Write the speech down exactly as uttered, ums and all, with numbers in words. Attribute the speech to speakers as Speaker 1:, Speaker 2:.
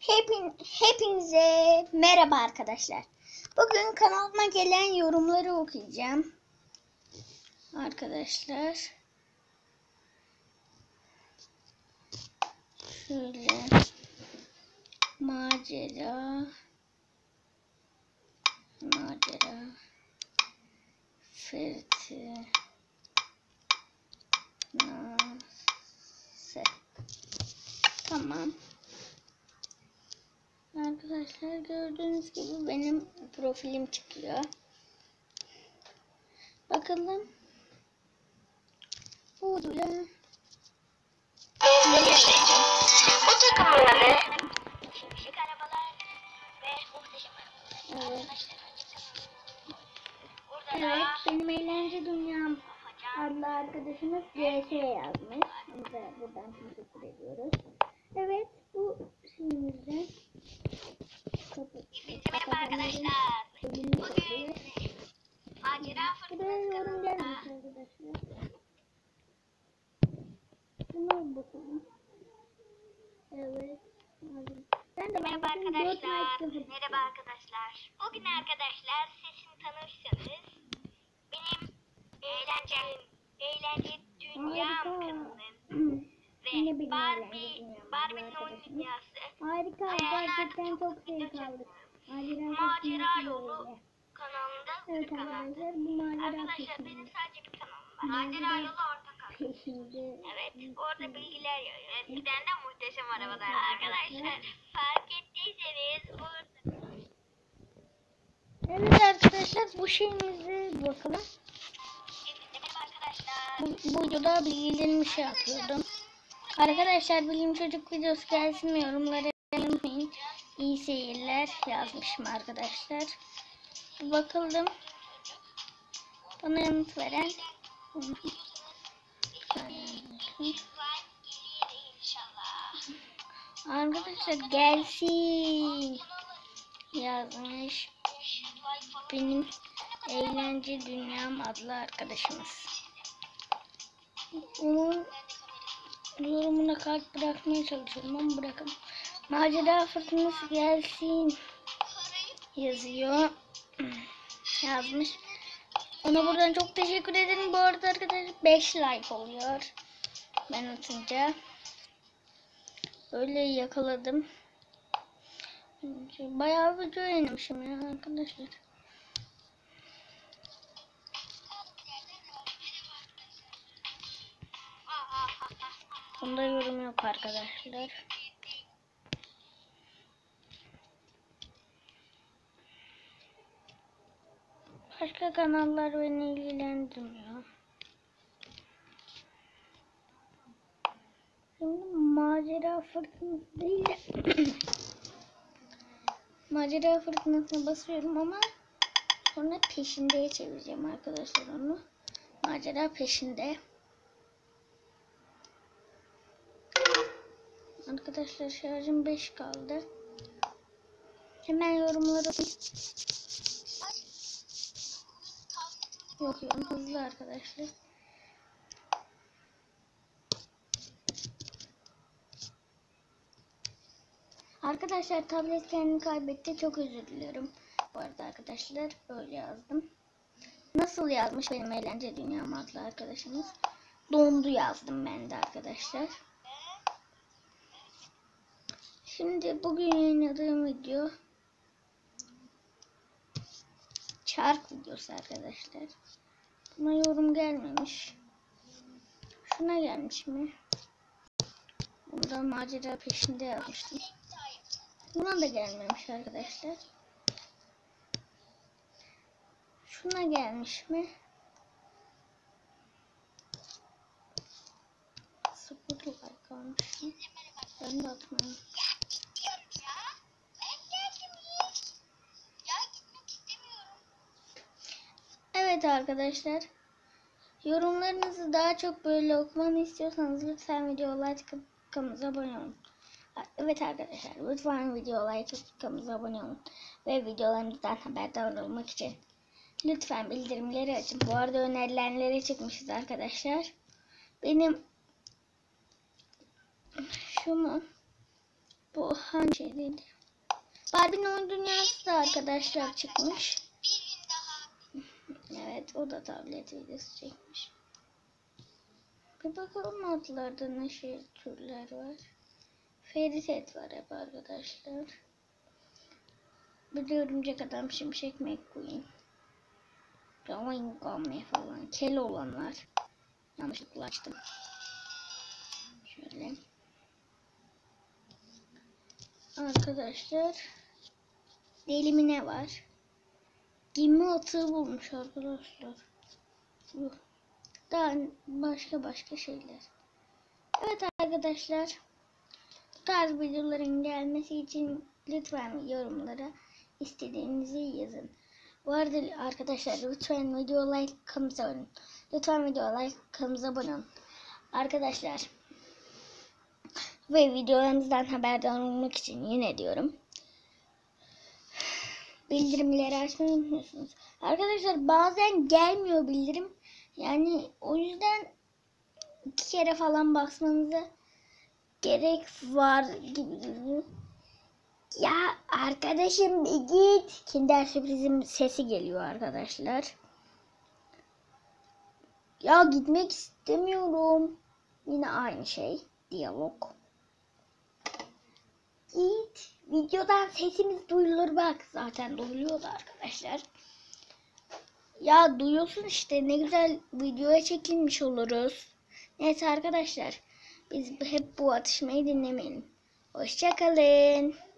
Speaker 1: Hepin, hepinize merhaba arkadaşlar. Bugün kanalıma gelen yorumları okuyacağım. Arkadaşlar. Şöyle. Macera. Macera. Fırtı. Nase. Tamam. Arkadaşlar gördüğünüz gibi benim profilim çıkıyor. Bakalım. Bu da
Speaker 2: bu takımın adı Şimşek Arabalar ve Muhteşem Arabalar.
Speaker 1: Evet. Evet, benim eğlence dünyam adlı arkadaşımız C S yazmış. Onu da buradan teşekkür ediyoruz. Evet, bu şeyimizde
Speaker 2: Hepinize merhaba arkadaşlar. Bugün macera
Speaker 1: buraya yorum gelmiş
Speaker 2: fırtınası
Speaker 1: arkadaşlar. Buna bakalım. Evet. Ben de
Speaker 2: Merhaba arkadaşlar. Merhaba arkadaşlar. Bugün arkadaşlar sesimi tanırsanız benim eğlence eğlence dünyam kanalım ve Barbie Barbie'nin oyun dünyası
Speaker 1: Harika, gerçekten çok zevk aldık.
Speaker 2: macera yolu kanalında
Speaker 1: Evet
Speaker 2: bir kanal.
Speaker 1: arkadaşlar, bu macera
Speaker 2: Arkadaşlar benim sadece bir kanalım var. Macera yolu ortak.
Speaker 1: peşinde.
Speaker 2: Evet, orada bilgiler yazıyor. Eskiden de Muhteşem Arabalar arkadaşlar. Fark ettiyseniz orada.
Speaker 1: Evet arkadaşlar, bu şeyimize bakalım.
Speaker 2: Hepinize merhaba arkadaşlar.
Speaker 1: Bu, bu videoda bilgilerimi şey yapıyordum. Arkadaşlar, bilim çocuk videosu gelsin mi yorumlara unutmayın. İyi seyirler yazmışım arkadaşlar. Bakalım. Bana yanıt veren. Arkadaşlar gelsin yazmış benim eğlence dünyam adlı arkadaşımız. Onun yorumuna kalp bırakmaya çalışıyorum ama bırakın. Macera fırtınası gelsin yazıyor. Yazmış. Ona buradan çok teşekkür ederim. Bu arada arkadaşlar beş like oluyor ben atınca. Öyle yakaladım. Bayağı video yayınlamışım ya arkadaşlar. Bunda yorum yok arkadaşlar. Başka kanallar beni ilgilendirmiyor. Şimdi macera fırtınası değil de macera fırtınasına basıyorum ama sonra peşindeye çevireceğim arkadaşlar onu. Macera peşinde. Arkadaşlar şarjım beş kaldı. Hemen yorumları okuyorum hızlı arkadaşlar. Arkadaşlar tablet kendini kaybetti. Çok özür diliyorum. Bu arada arkadaşlar böyle yazdım. Nasıl yazmış benim eğlence dünyam adlı arkadaşımız. Dondu yazdım ben de arkadaşlar. Şimdi bugün yayınladığım video çark videosu arkadaşlar. Buna yorum gelmemiş. Şuna gelmiş mi? Bunda macera peşinde yazmıştım. Buna da gelmemiş arkadaşlar. Şuna gelmiş mi? Sıfır like almış mı? Ben de atmayayım. Evet arkadaşlar. Yorumlarınızı daha çok böyle okumamı istiyorsanız lütfen video like atıp kanalımıza abone olun. Evet arkadaşlar, lütfen video like atıp kanalımıza abone olun. Ve videolarımızdan haberdar olmak için lütfen bildirimleri açın. Bu arada önerilenlere çıkmışız arkadaşlar. Benim şu mu? Bu hangi şeydi? Barbie'nin oyun dünyası da arkadaşlar çıkmış.
Speaker 2: Bir gün daha.
Speaker 1: Evet, o da tablet videosu çekmiş. Bir bakalım modlarda ne şey türler var. Fairy set var hep arkadaşlar. Bir de örümcek adam, şimşek McQueen. Drawing Gummy falan. Kel olanlar. Yanlışlıkla açtım. Şöyle. Arkadaşlar. Delimine var. Gemi atığı bulmuş arkadaşlar. Yuh. Daha başka başka şeyler. Evet arkadaşlar. Bu tarz videoların gelmesi için lütfen yorumlara istediğinizi yazın. Bu arada arkadaşlar lütfen video like kanalımıza abone olun. Lütfen video like kanalımıza abone olun. Arkadaşlar ve videolarımızdan haberdar olmak için yine diyorum. Bildirimleri açmayı unutmuyorsunuz. Arkadaşlar bazen gelmiyor bildirim. Yani o yüzden iki kere falan basmanıza gerek var gibi duruyor. Ya arkadaşım bir git. Kinder sürprizim sesi geliyor arkadaşlar. Ya gitmek istemiyorum. Yine aynı şey. Diyalog. Git. Videodan sesimiz duyulur bak. Zaten duyuluyordu arkadaşlar. Ya duyuyorsun işte, ne güzel videoya çekilmiş oluruz. Neyse arkadaşlar. Biz hep bu atışmayı dinlemeyelim. Hoşça kalın.